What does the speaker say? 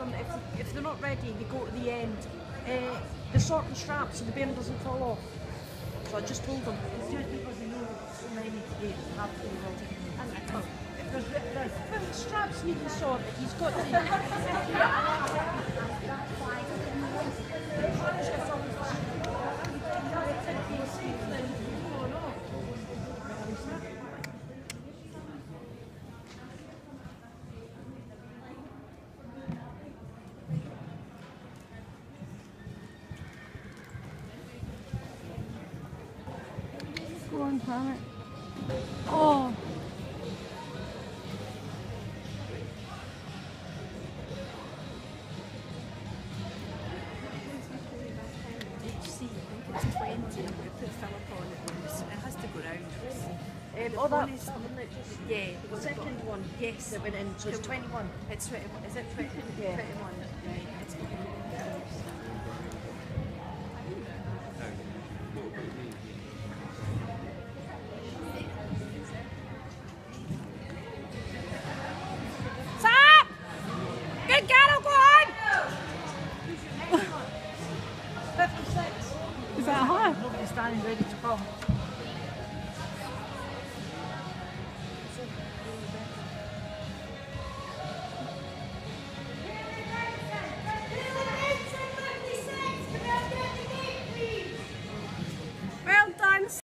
them, if they're not ready, they go to the end. They're shorten straps so the bearing doesn't fall off. So I just told them. It's just because they know so many days have to go. And I thought, If the straps need to short, he's got to. Go on, Planet. Oh. HC, I think it's 20. I'm going to put Philip on it. It has to go round. Oh, that was something that just. Yeah. The second one. Yes. That went in. So it's 21. It's 21. Is it 20? Yeah. 21. Right. It's Stop! Good girl, go on! 56. Is that her? nobody's standing ready to come.